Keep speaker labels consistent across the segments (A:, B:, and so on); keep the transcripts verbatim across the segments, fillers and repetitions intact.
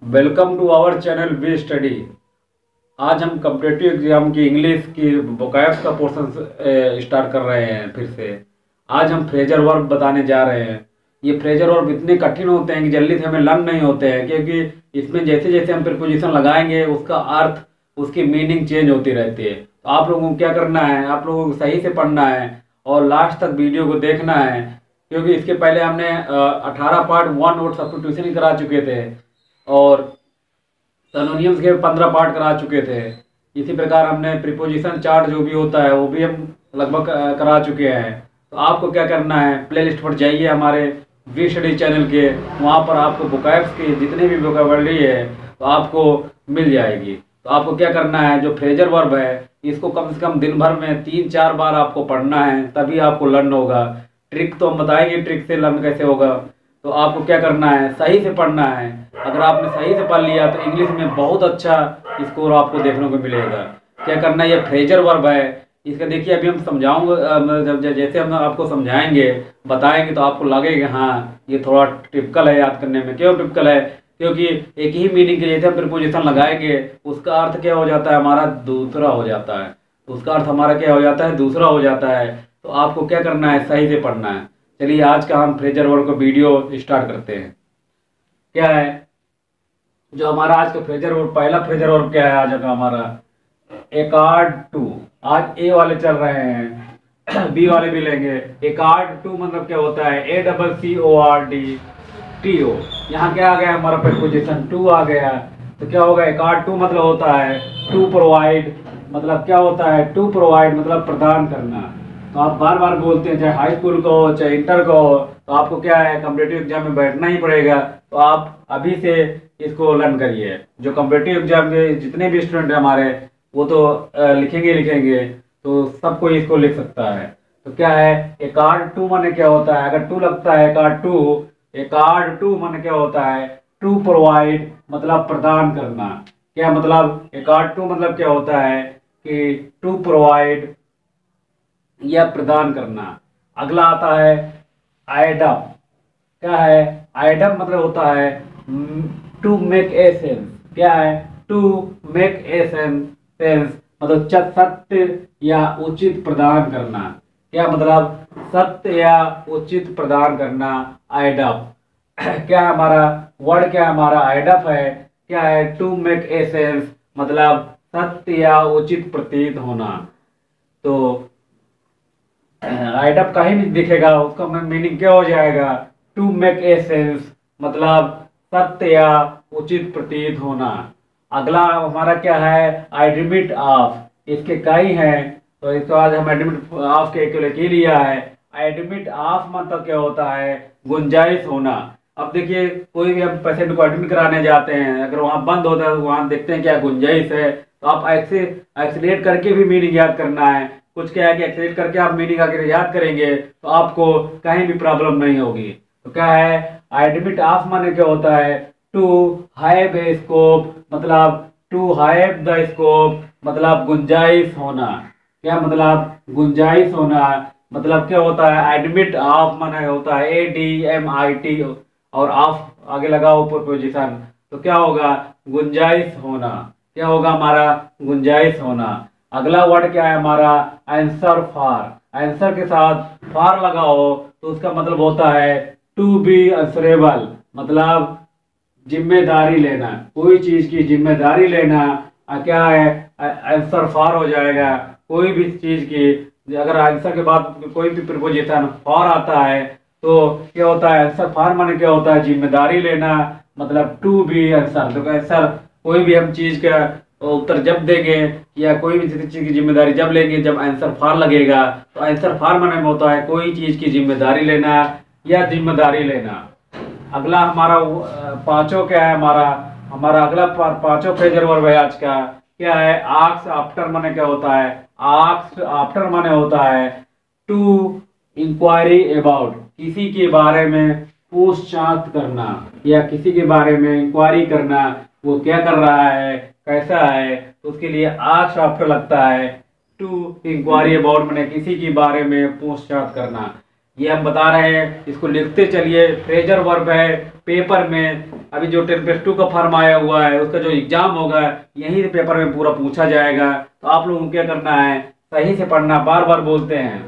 A: Welcome to our channel we study. आज हम competitive exam की इंग्लिश की वोकैब्स का पोर्शन स्टार्ट कर रहे हैं। फिर से आज हम फ्रेजर वर्ब बताने जा रहे हैं। ये फ्रेजर वर्ब इतने कठिन होते हैं कि जल्दी से हमें लर्न नहीं होते हैं, क्योंकि इसमें जैसे जैसे हम प्रीपोजिशन लगाएंगे उसका अर्थ, उसकी मीनिंग चेंज होती रहती है। तो आप लोगों को क्या करना है, आप लोगों को सही से पढ़ना है और लास्ट तक वीडियो को देखना है, क्योंकि इसके पहले हमने अठारह पार्ट वन और सब्स्टिट्यूशन करा चुके थे और सिनोनिम्स के पंद्रह पार्ट करा चुके थे। इसी प्रकार हमने प्रीपोजिशन चार्ट जो भी होता है वो भी हम लगभग करा चुके हैं। तो आपको क्या करना है, प्लेलिस्ट पर जाइए हमारे वी स्टडी चैनल के, वहाँ पर आपको वोकैब्स की जितनी भी वोकैबुलरी है तो आपको मिल जाएगी। तो आपको क्या करना है, जो फ्रेजर वर्ब है इसको कम से कम दिन भर में तीन चार बार आपको पढ़ना है, तभी आपको लर्न होगा। ट्रिक तो हम बताएंगे, ट्रिक से लर्न कैसे होगा। तो आपको क्या करना है, सही से पढ़ना है। अगर आपने सही से पढ़ लिया तो इंग्लिश में बहुत अच्छा स्कोर आपको देखने को मिलेगा। क्या करना है, ये फ्रेजर वर्ब है, इसका देखिए अभी हम समझाऊंगा, जैसे हम आपको समझाएंगे बताएंगे तो आपको लगेगा हाँ ये थोड़ा टिपिकल है याद करने में। क्यों टिपिकल है, क्योंकि एक ही मीनिंग के जैसे हम प्रीपोजिशन लगाएंगे उसका अर्थ क्या हो जाता है, हमारा दूसरा हो जाता है। उसका अर्थ हमारा क्या हो जाता है, दूसरा हो जाता है। तो आपको क्या करना है, सही से पढ़ना है। चलिए आज का हम फ्रेजर वर्ब का वीडियो स्टार्ट करते हैं। क्या है जो हमारा आज का फ्रेजर वर्ब, पहला फ्रेजर वर्ब क्या है आज का हमारा, एकॉर्ड टू। आज ए वाले चल रहे हैं, बी वाले भी लेंगे। एकॉर्ड टू मतलब क्या होता है, A double C O R D T O. यहाँ क्या आ गया हमारा प्रीपोजिशन टू आ गया। तो क्या होगा, एकॉर्ड टू मतलब होता है टू प्रोवाइड, मतलब क्या होता है, टू प्रोवाइड मतलब प्रदान करना। तो आप बार बार बोलते हैं, चाहे हाई स्कूल का हो चाहे इंटर का हो, तो आपको क्या है कॉम्पिटिटिव एग्जाम में बैठना ही पड़ेगा। तो आप अभी से इसको लर्न करिए। जो कॉम्पिटिटिव एग्जाम के जितने भी स्टूडेंट हैं हमारे वो तो लिखेंगे लिखेंगे तो सब कोई इसको लिख सकता है। तो क्या है, एकॉर्ड टू माने क्या होता है, अगर टू लगता है एकॉर्ड टू, एकॉर्ड टू माने क्या होता है, टू प्रोवाइड मतलब प्रदान करना। क्या मतलब, एकॉर्ड टू मतलब क्या होता है कि टू प्रोवाइड या प्रदान करना। अगला आता है आइडम। क्या है, आइडम मतलब होता है टू मेक ए सेंस। क्या है, टू मेक ए सेंस मतलब सत्य या उचित प्रदान करना। क्या मतलब, सत्य या उचित प्रदान करना, आइडम। क्या हमारा वर्ड, क्या हमारा आइडम है, क्या है, टू मेक ए सेंस मतलब सत्य या उचित प्रतीत होना। तो आइडम कहीं भी दिखेगा उसका मीनिंग क्या हो जाएगा, टू मेक ए सेंस मतलब सत्य या उचित प्रतीत होना। अगला हमारा क्या है, एडमिट ऑफ। इसके कई हैं तो इसको आज हम एडमिट ऑफ के एक लिया है। एडमिट ऑफ मतलब क्या होता है, गुंजाइश होना। अब देखिए कोई भी हम पेशेंट को एडमिट कराने जाते हैं, अगर वहाँ बंद होता है तो वहाँ देखते हैं क्या गुंजाइश है। तो आप ऐसे एक्सीलेट करके भी मीनिंग याद करना है। कुछ क्या है कि एक्सीलेट करके आप मीनिंग अगर याद करेंगे तो आपको कहीं भी प्रॉब्लम नहीं होगी। तो क्या है, एडमिट ऑफ माने क्या होता है, टू हैव ए स्कोप मतलब टू हैव द स्कोप मतलब गुंजाइश होना। क्या मतलब, गुंजाइश होना मतलब क्या होता है, एडमिट ऑफ माने होता है A D M I T और ऑफ आगे लगाओ प्रीपोजिशन। तो क्या होगा, गुंजाइश होना। क्या होगा हमारा, गुंजाइश होना। अगला वर्ड क्या है हमारा, आंसर फॉर। आंसर के साथ फॉर लगाओ तो उसका मतलब होता है टू बी आंसरेबल मतलब जिम्मेदारी लेना, कोई चीज की जिम्मेदारी लेना। आ, क्या है, आंसर फॉर हो जाएगा। कोई भी चीज की अगर आंसर के बाद कोई भी प्रीपोजिशन फॉर आता है तो क्या होता है, आंसर फॉर माने क्या होता है, जिम्मेदारी लेना मतलब टू बी आंसर। तो आंसर कोई भी हम चीज का उत्तर जब देंगे या कोई भी चीज की जिम्मेदारी जब लेंगे, जब आंसर फॉर लगेगा तो आंसर फॉर माने में होता है कोई चीज की जिम्मेदारी लेना या जिम्मेदारी लेना। अगला हमारा पांचों क्या है हमारा, हमारा अगला पांचों फ्रेजर वर्ब है आज का। क्या है, आस्क आफ्टर माने क्या होता है, आस्क आफ्टर माने होता है टू इंक्वायरी अबाउट किसी के बारे में पूछताछ करना या किसी के बारे में इंक्वायरी करना, वो क्या कर रहा है, कैसा है। तो उसके लिए आस्क आफ्टर लगता है टू इंक्वायरी अबाउट माने किसी के बारे में पूछताछ करना। ये हम बता रहे हैं, इसको लिखते चलिए। फ्रेजर वर्ब है, पेपर में अभी जो टेन प्लस टू का फॉर्म आया हुआ है उसका जो एग्जाम होगा यही पेपर में पूरा पूछा जाएगा। तो आप लोगों को क्या करना है, सही से पढ़ना, बार बार बोलते हैं।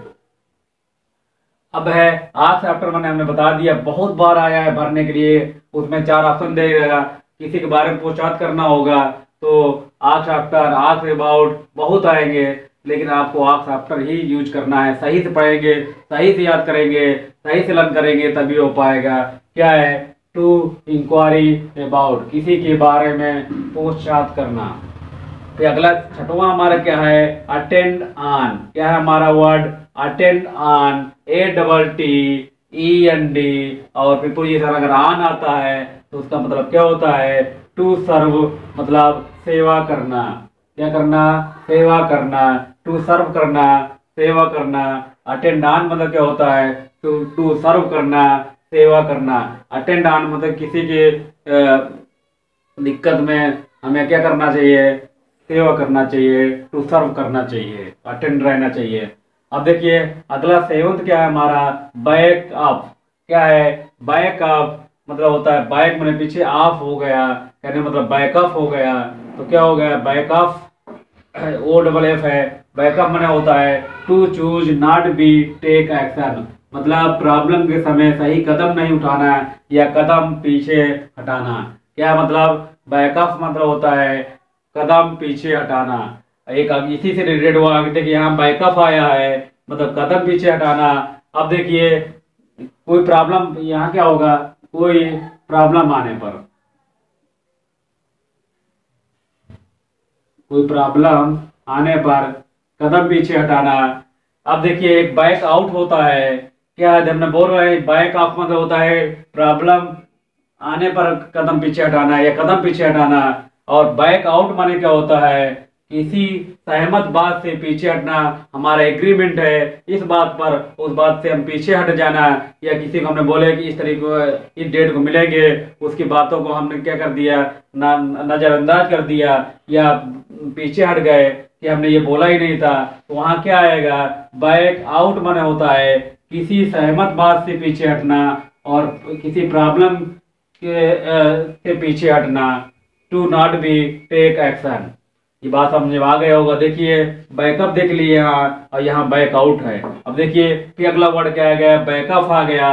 A: अब है आज आफ्टर मैंने हमने बता दिया, बहुत बार आया है भरने के लिए, उसमें चार ऑप्शन देगा, किसी के बारे में पूछताछ करना होगा तो आज आफ्टर, आज अबाउट बहुत आएंगे, लेकिन आपको आज आफ्टर ही यूज करना है। सही से पढ़ेंगे, सही से याद करेंगे, सही से लर्न करेंगे तभी हो पाएगा। क्या है, टू इंक्वायरी अबाउट, किसी के बारे में पूछताछ करना। फिर अगला छठवां हमारा क्या है, अटेंड ऑन। क्या है हमारा word, attend on, A double T E N D, और प्रीपोजिशन अगर ऑन आता है तो उसका मतलब क्या होता है, टू सर्व, मतलब सेवा करना। क्या करना, सेवा करना, टू सर्व करना, सेवा करना। अटेंड ऑन मतलब क्या होता है, टू टू सर्व करना, सेवा करना। अटेंड ऑन मतलब किसी के दिक्कत में हमें क्या करना चाहिए, सेवा करना चाहिए, टू सर्व करना चाहिए, अटेंड रहना चाहिए। अब देखिए अगला सेवंथ क्या है हमारा, बैक अप। क्या है, बैक अप मतलब होता है, बैक मैंने पीछे, ऑफ हो गया, कहने मतलब बैकअप हो गया। तो क्या हो गया, बैकअप, ओ डबल एफ है। बैकअप मैंने होता है to choose not be take action, मतलब प्रॉब्लम के समय सही कदम नहीं उठाना या कदम पीछे हटाना। क्या मतलब, बैकअप मतलब होता है कदम पीछे हटाना। एक इसी से रिलेटेड हुआ, देखिए यहाँ बैकअप आया है मतलब कदम पीछे हटाना। अब देखिए कोई प्रॉब्लम, यहाँ क्या होगा, कोई प्रॉब्लम आने पर, कोई प्रॉब्लम आने पर कदम पीछे हटाना। अब देखिए एक बैक आउट होता है, क्या है, हमने बोल रहे हैं बैक आउट मतलब होता है प्रॉब्लम आने पर कदम पीछे हटाना या कदम पीछे हटाना। और बैक आउट माने क्या होता है, किसी सहमत बात से पीछे हटना, हमारा एग्रीमेंट है इस बात पर, उस बात से हम पीछे हट जाना, या किसी को हमने बोले कि इस तरीके इस डेट को मिलेंगे, उसकी बातों को हमने क्या कर दिया, नजरअंदाज कर दिया या पीछे हट गए कि हमने ये बोला ही नहीं था। तो वहाँ क्या आएगा, बैक आउट माने होता है किसी सहमत बात से पीछे हटना और किसी प्रॉब्लम के से पीछे हटना, to not be take action. ये बात समझ आ गया होगा। देखिए बैकअप देख लिए यहाँ, और यहाँ बैकआउट है। अब देखिए फिर अगला वर्ड क्या आ गया, बैकअप आ गया,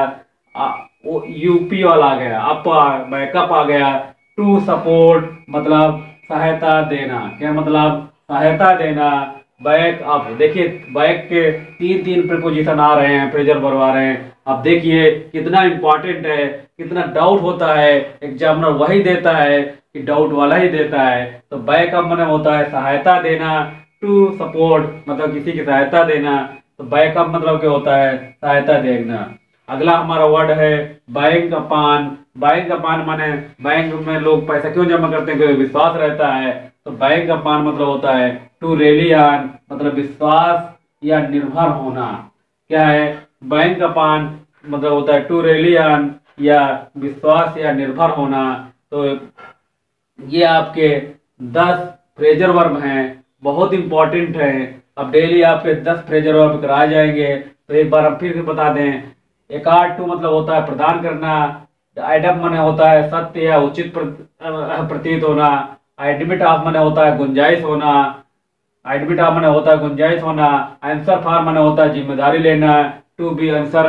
A: यूपी वाला आ गया, अप, बैकअप आ गया। टू सपोर्ट मतलब सहायता देना। क्या मतलब, सहायता देना, बैक अप। देखिए बैक के तीन तीन प्रीपोजिशन आ रहे हैं, फ्रेजर वर्ब आ रहे हैं। अब देखिए कितना इंपॉर्टेंट है, कितना डाउट होता है, एग्जामिनर वही देता है कि डाउट वाला ही देता है। तो बैकअप मतलब होता है सहायता देना, टू सपोर्ट मतलब किसी की सहायता देना। तो बैकअप मतलब क्या होता है, सहायता देना। अगला हमारा वर्ड है बैंक अपान। बैंक अपान माने बैंक में लोग पैसा क्यों जमा करते हैं, क्योंकि विश्वास रहता है। तो बैंक अपान मतलब होता है टू रेली ऑन, मतलब विश्वास या निर्भर होना। क्या है, बैंक अपान मतलब होता है टू रेली ऑन या विश्वास या निर्भर होना। तो ये आपके दस फ्रेजर वर्ब हैं, बहुत इंपॉर्टेंट है। अब डेली आपके दस फ्रेजर वर्ब कराए जाएंगे। तो एक बार हम फिर से बता दें, एकार्ड टू मतलब होता है प्रदान करना, एडम माने होता है सत्य या उचित प्रतीत होना, एडमिट ऑफ माने होता है गुंजाइश होना, एडमिट ऑफ माने होता है गुंजाइश होना, आंसर फॉर माने होता है जिम्मेदारी लेना, टू बी आंसर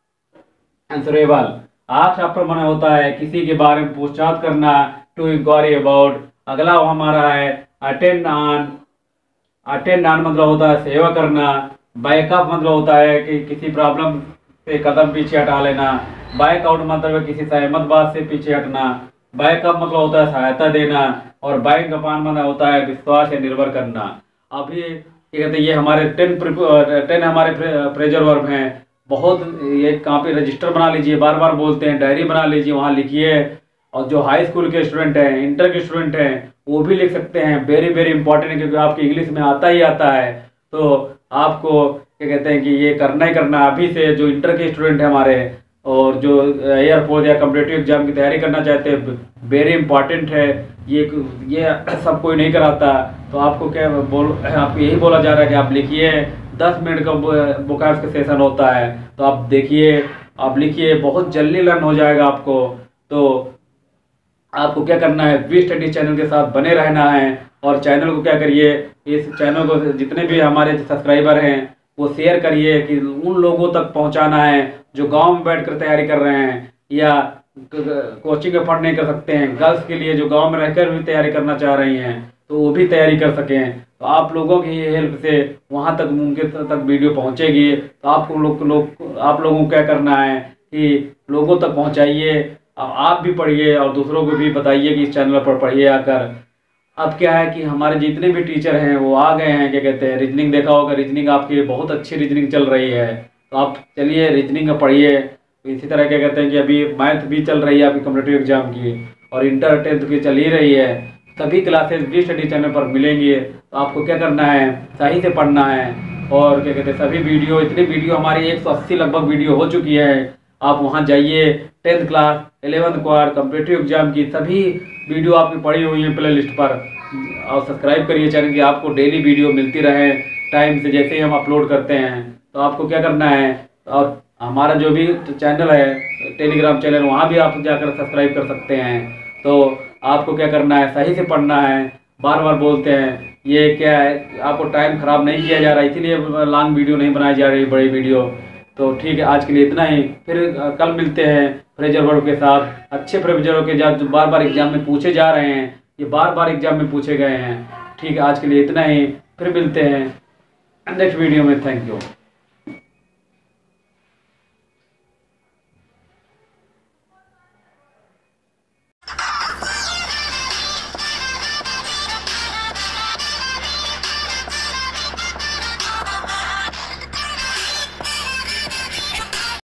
A: आंसरेबल। आठ आफ्टर माने होता है किसी के बारे में पूछताछ करना, टू इंक्वायरी अबाउट। अगला हमारा है अटेंड ऑन। अटेंड ऑन मतलब होता है सेवा करना। बैकअप मतलब होता है कि किसी प्रॉब्लम से कदम पीछे हटा लेना। बैक आउट मतलब है किसी सहमत बात से पीछे हटना। बैकअप मतलब होता है सहायता देना। और बैक अपान मतलब होता है विश्वास या निर्भर करना। अभी ये कहते हैं ये हमारे टेन टेन हमारे फ्रेजर वर्ब हैं। बहुत ये कॉपी रजिस्टर बना लीजिए, बार बार बोलते हैं, डायरी बना लीजिए, वहाँ लिखिए। और जो हाई स्कूल के स्टूडेंट हैं, इंटर के स्टूडेंट हैं, वो भी लिख सकते हैं। वेरी वेरी इंपॉर्टेंट है, क्योंकि आपकी इंग्लिश में आता ही आता है। तो आपको क्या कहते हैं कि ये करना ही करना अभी से। जो इंटर के स्टूडेंट हैं हमारे, और जो एयरफोर्स या कॉम्पिटिटिव एग्जाम की तैयारी करना चाहते हैं, वेरी इंपॉर्टेंट है। ये ये सब कोई नहीं कराता। तो आपको क्या बोल आपको यही बोला जा रहा है कि आप लिखिए, दस मिनट का वोकैब्स का सेशन होता है। तो आप देखिए, आप लिखिए, बहुत जल्दी लर्न हो जाएगा आपको। तो आपको क्या करना है, वी स्टडी चैनल के साथ बने रहना है। और चैनल को क्या करिए, इस चैनल को जितने भी हमारे सब्सक्राइबर हैं वो शेयर करिए कि उन लोगों तक पहुंचाना है जो गांव में बैठकर तैयारी कर रहे हैं या कोचिंग अफोर्ड नहीं कर सकते हैं। गर्ल्स के लिए जो गांव में रहकर भी तैयारी करना चाह रही हैं तो वो भी तैयारी कर सकें। तो आप लोगों की हेल्प से वहाँ तक उनके तक वीडियो पहुँचेगी। तो आपको लोग लोग आप लोगों को क्या करना है कि लोगों तक पहुँचाइए, आप भी पढ़िए और दूसरों को भी बताइए कि इस चैनल पर पढ़िए आकर। अब क्या है कि हमारे जितने भी टीचर हैं वो आ गए हैं, क्या कहते हैं, रीजनिंग देखा होगा, रीजनिंग आपकी बहुत अच्छी रीजनिंग चल रही है। तो आप चलिए रीजनिंग का पढ़िए। तो इसी तरह क्या कहते हैं कि अभी मैथ भी चल रही है आपकी कॉम्पिटिटिव एग्जाम की, और इंटर टेंथ की चल ही रही है। सभी क्लासेस वी स्टडी चैनल पर मिलेंगी। तो आपको क्या करना है, सही से पढ़ना है। और क्या कहते हैं, सभी वीडियो, इतनी वीडियो हमारी एक सौ अस्सी लगभग वीडियो हो चुकी है। आप वहाँ जाइए, टेंथ क्लास, इलेवंथ क्वार, कॉम्पिटिटिव एग्जाम की सभी वीडियो आपकी पड़ी हुई है प्ले लिस्ट पर। और सब्सक्राइब करिए चैनल की, आपको डेली वीडियो मिलती रहे टाइम से, जैसे ही हम अपलोड करते हैं। तो आपको क्या करना है, और हमारा जो भी चैनल है टेलीग्राम चैनल, वहाँ भी आप जाकर सब्सक्राइब कर सकते हैं। तो आपको क्या करना है, सही से पढ़ना है। बार बार बोलते हैं, ये क्या है, आपको टाइम ख़राब नहीं किया जा रहा, इसीलिए लॉन्ग वीडियो नहीं बनाई जा रही, बड़ी वीडियो। तो ठीक है, आज के लिए इतना ही। फिर कल मिलते हैं फ्रेजर वर्ब के साथ, अच्छे फ्रेजरों के जो बार बार एग्जाम में पूछे जा रहे हैं, ये बार बार एग्जाम में पूछे गए हैं। ठीक है, आज के लिए इतना ही, फिर मिलते हैं नेक्स्ट वीडियो में। Thank you.